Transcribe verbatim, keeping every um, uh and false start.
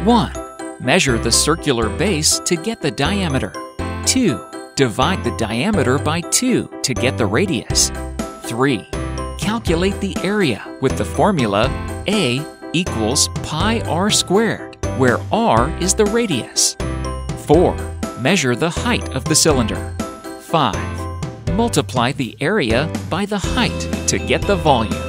one. Measure the circular base to get the diameter. two. Divide the diameter by two to get the radius. three. Calculate the area with the formula A equals pi r squared, where r is the radius. four. Measure the height of the cylinder. five. Multiply the area by the height to get the volume.